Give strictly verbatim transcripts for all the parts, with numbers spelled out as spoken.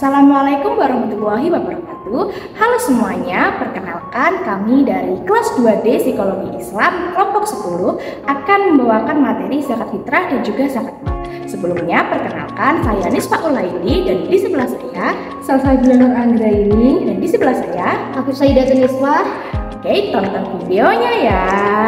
Assalamualaikum warahmatullahi wabarakatuh. Halo semuanya, perkenalkan kami dari kelas dua D Psikologi Islam kelompok sepuluh akan membawakan materi zakat fitrah dan juga zakat mal. Sebelumnya perkenalkan, saya Nisfa Ulaidi dan di sebelah saya Salsabila Nur Anggraini dan di sebelah saya aku Sayyidatun Niswa. Oke, tonton videonya ya.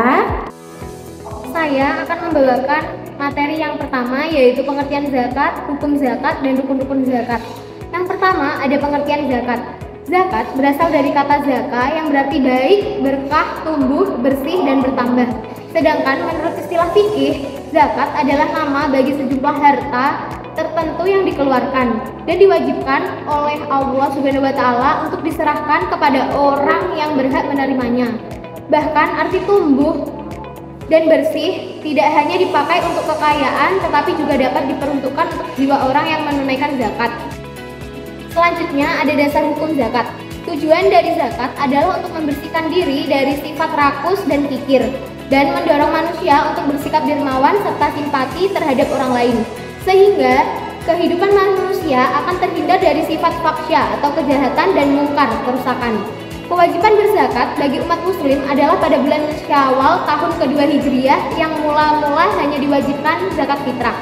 Saya akan membawakan materi yang pertama, yaitu pengertian zakat, hukum zakat, dan rukun-rukun zakat. Yang pertama ada pengertian zakat. Zakat berasal dari kata zaka yang berarti baik, berkah, tumbuh, bersih, dan bertambah. Sedangkan menurut istilah fikih, zakat adalah nama bagi sejumlah harta tertentu yang dikeluarkan dan diwajibkan oleh Allah Subhanahu wa taala untuk diserahkan kepada orang yang berhak menerimanya. Bahkan arti tumbuh dan bersih tidak hanya dipakai untuk kekayaan, tetapi juga dapat diperuntukkan untuk jiwa orang yang menunaikan zakat. Selanjutnya ada dasar hukum zakat. Tujuan dari zakat adalah untuk membersihkan diri dari sifat rakus dan kikir dan mendorong manusia untuk bersikap dermawan serta simpati terhadap orang lain, sehingga kehidupan manusia akan terhindar dari sifat faksya atau kejahatan dan mungkar, kerusakan. Kewajiban berzakat bagi umat muslim adalah pada bulan Syawal tahun kedua Hijriah yang mula-mula hanya diwajibkan zakat fitrah.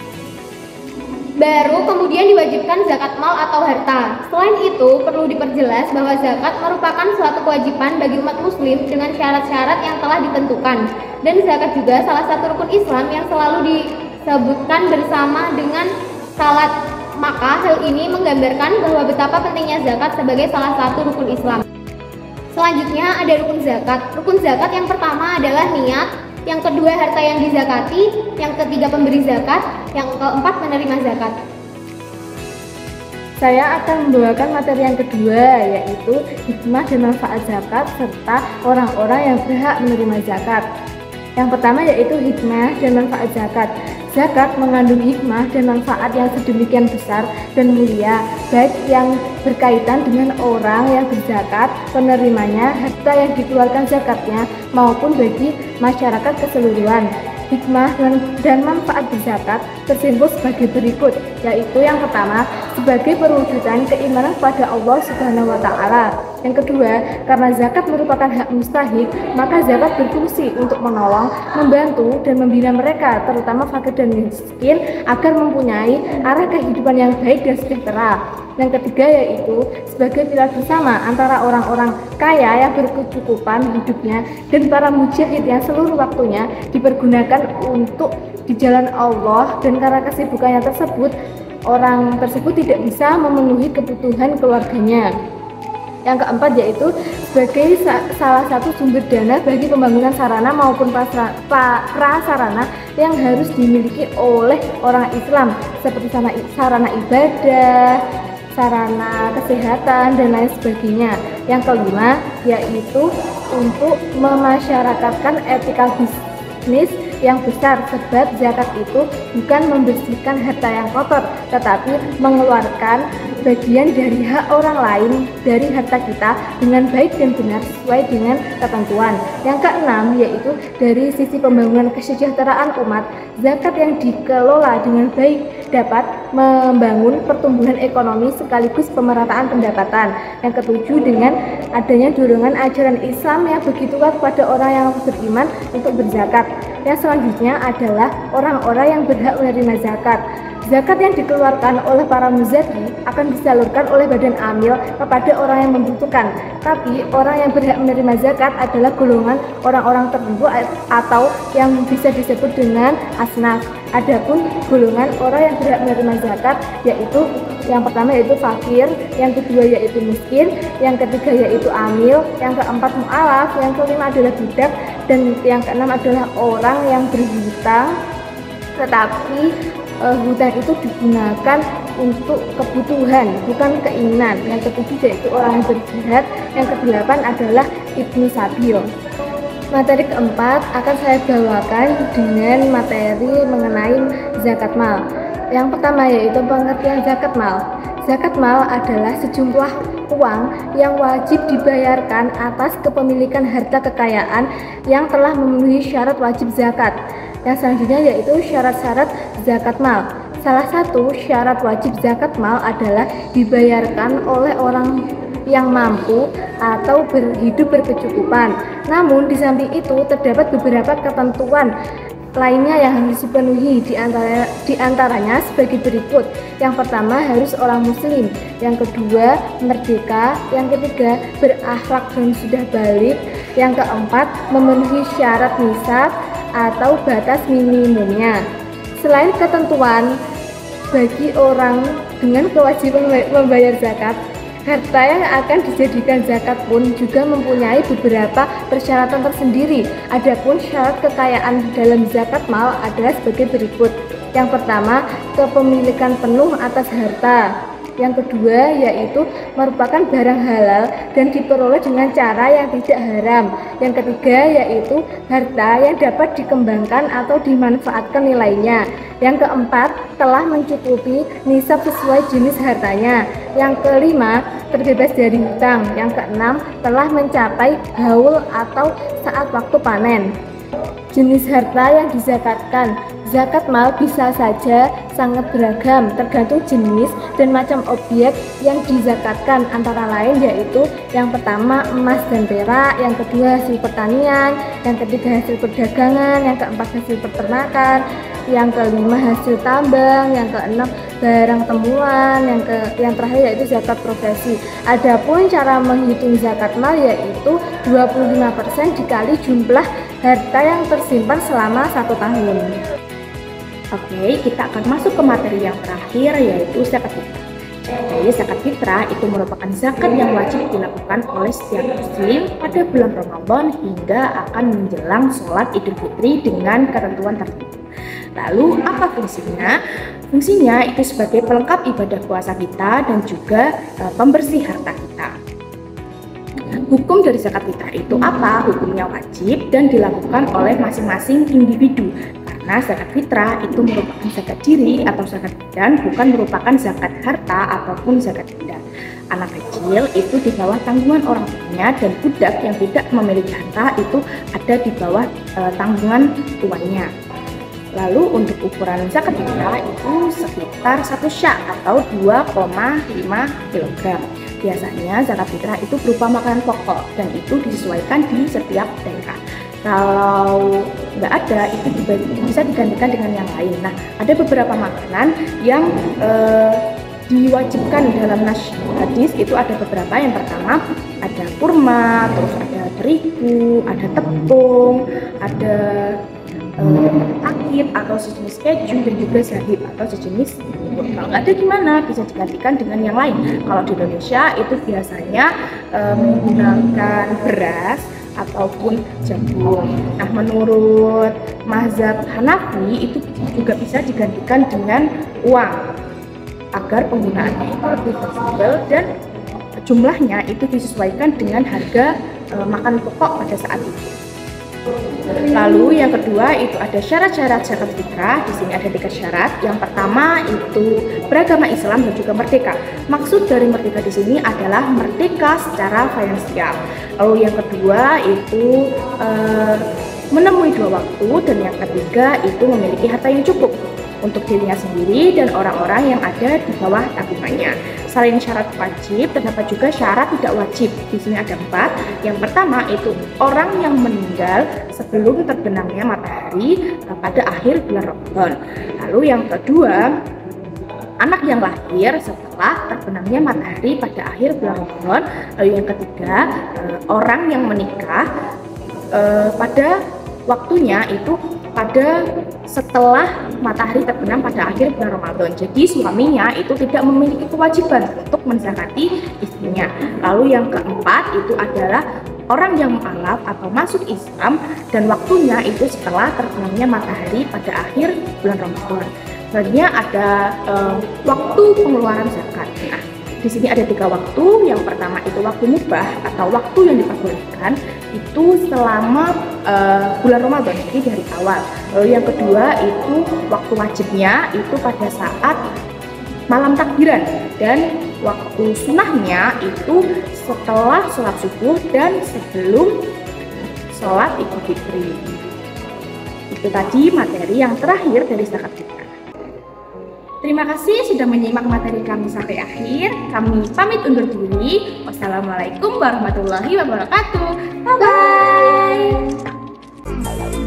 Baru kemudian diwajibkan zakat mal atau harta. Selain itu, perlu diperjelas bahwa zakat merupakan suatu kewajiban bagi umat muslim dengan syarat-syarat yang telah ditentukan. Dan zakat juga salah satu rukun Islam yang selalu disebutkan bersama dengan salat. Maka hal ini menggambarkan bahwa betapa pentingnya zakat sebagai salah satu rukun Islam. Selanjutnya ada rukun zakat. Rukun zakat yang pertama adalah niat, yang kedua harta yang dizakati, yang ketiga pemberi zakat, yang keempat menerima zakat. Saya akan membawakan materi yang kedua, yaitu hikmah dan manfaat zakat serta orang-orang yang berhak menerima zakat. Yang pertama yaitu hikmah dan manfaat zakat. Zakat mengandung hikmah dan manfaat yang sedemikian besar dan mulia, baik yang berkaitan dengan orang yang berzakat, penerimanya, harta yang dikeluarkan zakatnya, maupun bagi masyarakat keseluruhan. Hikmah dan manfaat berzakat tersimpul sebagai berikut, yaitu yang pertama, sebagai perwujudan keimanan kepada Allah Subhanahu wa taala. Yang kedua, karena zakat merupakan hak mustahik, maka zakat berfungsi untuk menolong, membantu, dan membina mereka, terutama fakir dan miskin, agar mempunyai arah kehidupan yang baik dan sejahtera. Yang ketiga yaitu sebagai pilar bersama antara orang-orang kaya yang berkecukupan hidupnya dan para mujahid yang seluruh waktunya dipergunakan untuk di jalan Allah, dan karena kesibukannya tersebut, orang tersebut tidak bisa memenuhi kebutuhan keluarganya. Yang keempat yaitu sebagai sa salah satu sumber dana bagi pembangunan sarana maupun prasarana yang harus dimiliki oleh orang Islam, seperti sarana ibadah, sarana kesehatan, dan lain sebagainya. Yang kelima yaitu untuk memasyarakatkan etika bisnis yang besar, sebab zakat itu bukan membersihkan harta yang kotor, tetapi mengeluarkan bagian dari hak orang lain dari harta kita dengan baik dan benar sesuai dengan ketentuan. Yang keenam yaitu dari sisi pembangunan kesejahteraan umat, zakat yang dikelola dengan baik dapat membangun pertumbuhan ekonomi sekaligus pemerataan pendapatan. Yang ketujuh, dengan adanya dorongan ajaran Islam yang begitu kuat pada orang yang beriman untuk berzakat. Yang selanjutnya adalah orang-orang yang berhak menerima zakat. Zakat yang dikeluarkan oleh para muzaki akan disalurkan oleh badan amil kepada orang yang membutuhkan. Tapi orang yang berhak menerima zakat adalah golongan orang-orang tertentu atau yang bisa disebut dengan asnaf. Adapun golongan orang yang berhak menerima zakat yaitu yang pertama yaitu fakir, yang kedua yaitu miskin, yang ketiga yaitu amil, yang keempat mu'alaf, yang kelima adalah budak, dan yang keenam adalah orang yang berhutang, tetapi uh, hutang itu digunakan untuk kebutuhan, bukan keinginan. Yang ketujuh yaitu orang yang berjihad, yang kedelapan adalah ibnu sabil. Materi keempat akan saya bawakan dengan materi mengenai zakat mal. Yang pertama yaitu pengertian zakat mal. Zakat mal adalah sejumlah uang yang wajib dibayarkan atas kepemilikan harta kekayaan yang telah memenuhi syarat wajib zakat. Yang selanjutnya yaitu syarat-syarat zakat mal. Salah satu syarat wajib zakat mal adalah dibayarkan oleh orang yang mampu atau berhidup berkecukupan. Namun di samping itu terdapat beberapa ketentuan lainnya yang harus dipenuhi, di antara di antaranya sebagai berikut. Yang pertama, harus orang muslim. Yang kedua, merdeka. Yang ketiga, berakhlak dan sudah balik. Yang keempat, memenuhi syarat nisab atau batas minimumnya. Selain ketentuan bagi orang dengan kewajiban membayar zakat, harta yang akan dijadikan zakat pun juga mempunyai beberapa persyaratan tersendiri. Adapun syarat kekayaan dalam zakat mal adalah sebagai berikut. Yang pertama, kepemilikan penuh atas harta. Yang kedua, yaitu merupakan barang halal dan diperoleh dengan cara yang tidak haram. Yang ketiga, yaitu harta yang dapat dikembangkan atau dimanfaatkan nilainya. Yang keempat, telah mencukupi nisab sesuai jenis hartanya. Yang kelima, terbebas dari hutang. Yang keenam, telah mencapai haul atau saat waktu panen. Jenis harta yang dizakatkan. Zakat mal bisa saja sangat beragam, tergantung jenis dan macam objek yang dizakatkan, antara lain yaitu yang pertama emas dan perak, yang kedua hasil pertanian, yang ketiga hasil perdagangan, yang keempat hasil peternakan, yang kelima hasil tambang, yang keenam barang temuan, yang ke yang terakhir yaitu zakat profesi. Adapun cara menghitung zakat mal yaitu dua puluh lima persen dikali jumlah harta yang tersimpan selama satu tahun. Oke, kita akan masuk ke materi yang terakhir, yaitu zakat fitrah. Jadi zakat fitrah itu merupakan zakat yang wajib dilakukan oleh setiap muslim pada bulan Ramadan hingga akan menjelang sholat Idul Fitri dengan ketentuan tertentu. Lalu apa fungsinya? Fungsinya itu sebagai pelengkap ibadah puasa kita dan juga e, pembersih harta kita. Hukum dari zakat fitrah itu apa? Hukumnya wajib dan dilakukan oleh masing-masing individu. Karena zakat fitrah itu merupakan zakat diri atau zakat badan, bukan merupakan zakat harta ataupun zakat benda. Anak kecil itu di bawah tanggungan orang tuanya dan budak yang tidak memiliki harta itu ada di bawah e, tanggungan tuannya. Lalu untuk ukuran zakat fitrah itu sekitar satu sya atau dua koma lima kilogram. Biasanya zakat fitrah itu berupa makanan pokok dan itu disesuaikan di setiap daerah. Kalau nggak ada, itu bisa digantikan dengan yang lain. Nah, ada beberapa makanan yang eh, diwajibkan dalam nas hadis, itu ada beberapa. Yang pertama ada kurma, terus ada terigu, ada tepung, ada eh, akid atau sejenis keju, dan juga zahid atau sejenis bubur. Kalau nggak ada gimana? Bisa digantikan dengan yang lain. Kalau di Indonesia itu biasanya eh, menggunakan beras ataupun jagung. Nah, menurut mazhab Hanafi itu juga bisa digantikan dengan uang agar penggunaannya itu lebih fleksibel dan jumlahnya itu disesuaikan dengan harga e, makan pokok pada saat itu. Lalu yang kedua itu ada syarat-syarat zakat fitrah. Di sini ada tiga syarat. Yang pertama itu beragama Islam dan juga merdeka. Maksud dari merdeka di sini adalah merdeka secara finansial. Lalu yang kedua itu eh, menemui dua waktu, dan yang ketiga itu memiliki harta yang cukup untuk dirinya sendiri dan orang-orang yang ada di bawah tanggungannya. Selain syarat wajib, terdapat juga syarat tidak wajib. Di sini ada empat. Yang pertama itu orang yang meninggal sebelum terbenamnya matahari pada akhir bulan Ramadan. Lalu yang kedua, anak yang lahir setelah terbenamnya matahari pada akhir bulan Ramadan. Lalu yang ketiga, orang yang menikah pada waktunya itu pada setelah matahari terbenam pada akhir bulan Ramadan. Jadi suaminya itu tidak memiliki kewajiban untuk menzakati istrinya. Lalu yang keempat itu adalah orang yang mu'alaf atau masuk Islam dan waktunya itu setelah terbenamnya matahari pada akhir bulan Ramadan. Selanjutnya ada uh, waktu pengeluaran zakat. Nah, di sini ada tiga waktu. Yang pertama itu waktu mubah atau waktu yang diperbolehkan itu selama uh, bulan Ramadan, jadi dari awal. Lalu yang kedua itu waktu wajibnya itu pada saat malam takbiran, dan waktu sunnahnya itu setelah sholat subuh dan sebelum sholat Idul Fitri. Itu tadi materi yang terakhir dari zakat fitrah. Terima kasih sudah menyimak materi kami sampai akhir. Kami pamit undur diri. Wassalamualaikum warahmatullahi wabarakatuh. Bye-bye.